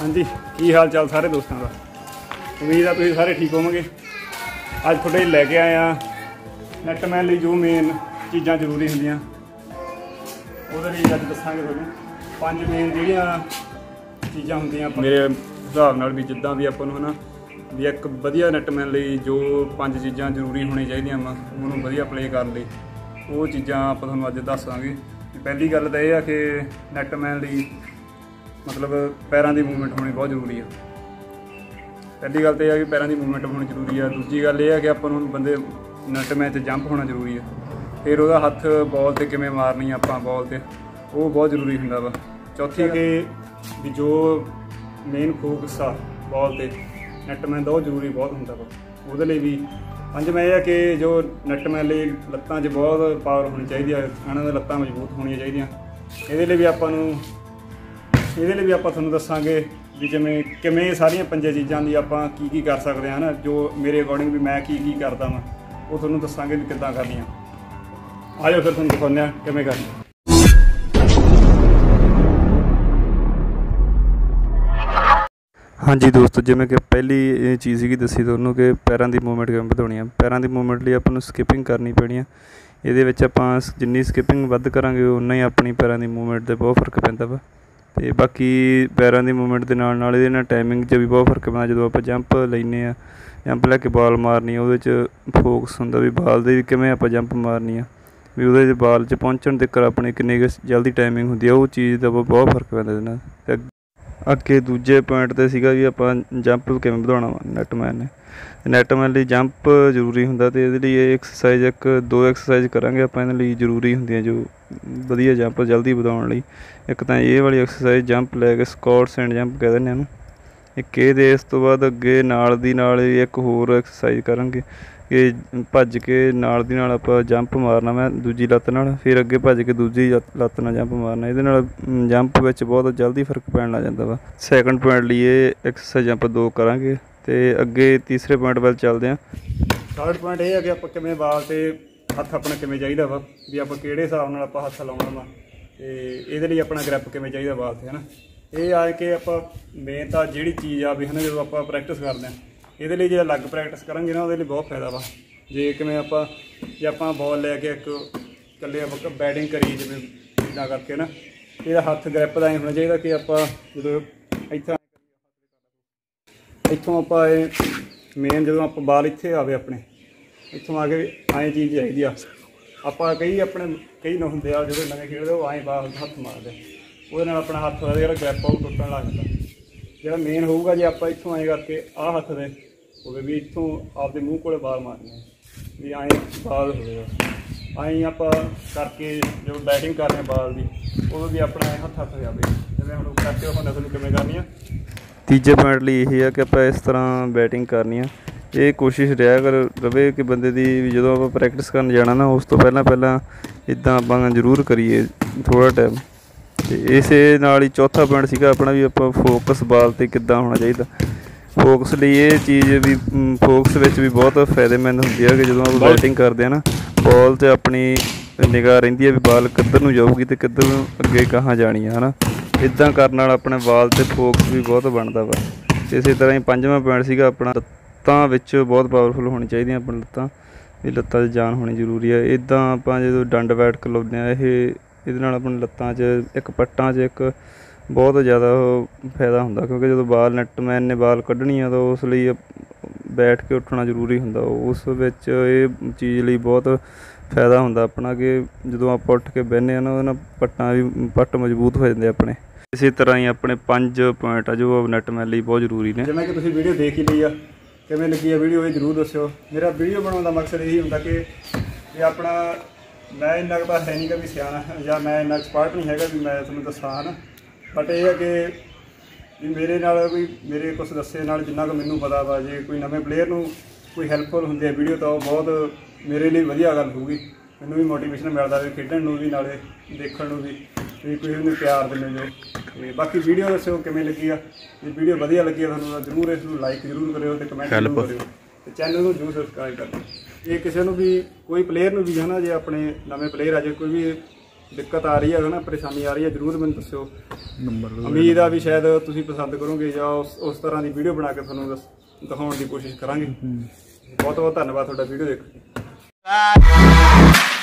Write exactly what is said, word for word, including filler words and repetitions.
जी की हाल चाल सारे दोस्तों का। उम्मीद है तुम सारे ठीक होवोगे। अज थोड़े लैके आए हैं नैटमैन लिए जो मेन चीज़ां जरूरी होंदियां उहदे लिए अज दसांगे तुहानूं पंज मेन जिहड़ियां चीज़ां होंदियां मेरे हिसाब नाल भी जिद्दां भी आपां नूं है ना भी एक वधिया नैटमैन लिए जो पंज चीज़ां जरूरी होनी चाहिदियां वा उहनूं वधिया प्ले करन लई वो चीज़ां आपां तुहानूं अज दस्सांगे। पहली गल तो यह है कि नैटमैन लिए मतलब पैरों की मूवमेंट होनी बहुत जरूरी है। पहली गल तो यह है कि पैरों की मूवमेंट होनी जरूरी है। दूजी गल यह है कि अपन बंदे नैटमैन से जंप होना जरूरी है। फिर वह हथ बॉल से किमें मारनी आप बॉल से वो बहुत जरूरी होंदा वा। चौथी कि भी जो मेन फोकस आ बॉल से नैटमैन का वो जरूरी बहुत होंदा वा। वो भी पंजवां यह है कि जो नैटमैन लिए लत्तां च बहुत पावर होनी चाहिए है, इन्हां दी लत्तां मजबूत होनी चाहिए। ये लिए भी आपां नूं ये लिए भी आप तुहानूं दस्सांगे भी जिवें किवें सारियां पंजे चीज़ां दी आपां की की कर सकते हैं ना जो मेरे अकॉर्डिंग भी मैं की की करदा वां वो तुहानूं दस्सांगे भी किद्दां करनियां। आ जाओ फिर तुहानूं दिखाउने आ किवें करनी। हाँ जी दोस्तों, जिवें कि पहली चीज़ ही दसी तुहानूं कि पैरों की मूवमेंट किवें वधाउणी है। पैरों की मूवमेंट लिए आपां नूं स्किपिंग करनी पैनी है। इहदे विच आपां जिन्नी स्किपिंग वध करांगे उन्ना ही अपनी पैरों की मूवमेंट ते बहुत फर्क पैंदा वा। तो बाकी पैरों की मूवमेंट के नाल नाल इहदे नाल टाइमिंग च भी बहुत फर्क पैंदा। जो आप जंप लैने आ जंप लैके बॉल मारनी है वो फोकस होंदा भी बॉल दे किवें आप जंप मारनी है भी वो बॉल च पहुँचण तक अपनी किन्नी जल्दी टाइमिंग होंदी है। वो चीज़ का बहुत फर्क पैंदा इहदे नाल। अगे दूजे पॉइंट ते सीगा भी आपां जंप किवें वधाउणा वा। नैटमैन ने नैटमैन लिए जंप जरूरी होंदा ते इहदे लिए एक्सरसाइज एक दो एक्सरसाइज करांगे आपां इहदे लिए जरूरी होंदियां जो वधिया जंप जल्दी वधाउण लई। एक तां ये वाली एक्सरसाइज जंप लैके स्कॉट्स एंड जंप कह दिंदे इहनूं। एक ये इस तो बाद अगे नाल दी नाल एक होर एक्सरसाइज करांगे कि भज के नाल दी नाल आपां जंप मारना मैं दूजी लत्त नाल, फिर अगे भज के दूजी लत्त नाल जंप मारना। इहदे नाल जंप विच बहुत जल्दी फर्क पैण लग जांदा वा। सैकंड पॉइंट लिए एक्सरसाइज आपां दो करांगे ते अगे तीसरे पॉइंट वल चलदे हां। थर्ड पॉइंट ये है कि आपां किवें बाल ते हत्थ अपना किवें चाहीदा वा भी आपां किहड़े हिसाब नाल आपां हत्थ लाउणा वा ते इहदे लिए अपना ग्रिप किवें चाहीदा बाल ते है ना। ये आए कि आपां मेन तां जिहड़ी चीज़ आ भी है ना जो आपां प्रैक्टिस करदे हां इहदे लिए जे अलग प्रैक्टिस करांगे ना उहदे लिए बहुत फायदा वा। जे किवें आपां जे आपां बॉल लैके एक कल्ले आपां बैटिंग करी जिवें इदां करके ना इहदा हत्थ ग्रिप दा होना चाहिए कि आपां जदों इत्थों इत्थों आपां मेन जो आप बाल इत्थे आवे अपने इत्थों आ के आए चीज़ चाहिए आ आपां कई अपने कई न होंदे आ जो नवें खेडदे वो आए बाल हत्थ मारदे ਉਹਦੇ ਨਾਲ अपना हत्थ का जो ग्रिप आ टुटन लग जाता। जो मेन होगा जे आप इतों आए करके आ हत्थ दे होवे भी इतों आपके मूँह को बाल मारने भी आए बाल होगा आए आप करके जो बैटिंग कर रहे बाल की वो भी अपना हत्थ हत्थ जाए जिवें हम करके होंदा तुहानूं किवें करनी है। तीजे पॉइंट लिए यही है कि आप इस तरह बैटिंग करनी है। ये कोशिश रहा कर रवे कि बंदे दी जो आप प्रैक्टिस करन जाना ना उस तो पहला पहला इदां आपां जरूर करिए थोड़ा टाइम। तो इस नाल ही चौथा पॉइंट सीगा अपना भी आपां फोकस बॉल ते किद्दां होना चाहिए। फोकस लिए ये चीज़ भी फोकस विच भी बहुत फायदेमंद होंदी है कि जो आप बैटिंग करते हैं ना बॉल ते अपनी निगाह रहिंदी है भी बॉल किधर नूं जाऊगी तो किधर नूं अगे कहाँ जानी है ना। इदां करन नाल अपने बॉल ते फोकस भी बहुत बनता वा। इस तरह ही पंजवां पॉइंट सीगा अपना लत्तां विच बहुत पावरफुल होनी चाहिए अपनी लत्तां भी लत्तां च जान होनी जरूरी है। इदां आपां जो डंड बैठ खलोते हैं ये ਇਹਦੇ ਨਾਲ अपनी लत्तां च एक पट्टां च एक बहुत ज़्यादा फायदा होंदा क्योंकि जो बाल नैटमैन ने बाल कढ़नी है तो उस लिए बैठ के उठना जरूरी होंदा। उस विच ये चीज़ लिए बहुत फायदा होंदा अपना कि जो आप उठ के बहने ना उहदे नाल पट्टां भी पट्ट मजबूत हो जाते अपने। इसी तरह ही अपने पंज पॉइंट आ जो नैटमैन लिए बहुत जरूरी ने। जिवें कि तुसीं वीडियो देख ही ली आ किवें लगी आ वीडियो ये जरूर दस्सिओ। मेरा वीडियो बनाउण दा मकसद यही हुंदा कि ये अपना मैं इन्ना तो है नहीं भी सियाना या मैं इन्ना एक्सपर्ट नहीं है भी मैं तुहानूं दस्सां है ना बट यह है कि मेरे नाल कोई मेरे कुछ दस्से नाल जिन्ना को मैनूं पता वा जे कोई नवें प्लेयर नूं कोई हैल्पफुल हुंदी है वीडियो तो बहुत मेरे लिए वधिया गल होगी। मैनूं भी मोटिवेशन मिलता भी खेडण नूं भी नाले देखण नूं भी भी कोई उन्हें प्यार दिंदे जो ते बाकी वीडियो दस्सिओ किवें लगी आ जे वीडियो वधिया लगी तुहानूं जरूर इस नूं लाइक जरूर करिओ ते कमेंट जरूर करिओ ते चैनल नूं जरूर सबसक्राइब करिओ। ये किसी भी कोई प्लेयर भी है ना जो अपने नवे प्लेयर आ जो कोई भी ਦਿੱਕਤ ਆ ਰਹੀ ਹੈ ਨਾ, ਪਰੇਸ਼ਾਨੀ ਆ ਰਹੀ ਹੈ, ਜ਼ਰੂਰ ਮੈਨੂੰ ਦੱਸਿਓ। ਨੰਬਰ ਉਮੀਦ ਆ ਵੀ ਸ਼ਾਇਦ ਤੁਸੀਂ ਪਸੰਦ ਕਰੋਗੇ ਜਾਂ ਉਸ ਉਸ ਤਰ੍ਹਾਂ ਦੀ ਵੀਡੀਓ ਬਣਾ ਕੇ ਤੁਹਾਨੂੰ ਦੱਸ- ਦਿਖਾਉਣ ਦੀ ਕੋਸ਼ਿਸ਼ ਕਰਾਂਗੇ। ਬਹੁਤ ਬਹੁਤ ਧੰਨਵਾਦ ਤੁਹਾਡਾ ਵੀਡੀਓ ਦੇਖਣ ਲਈ।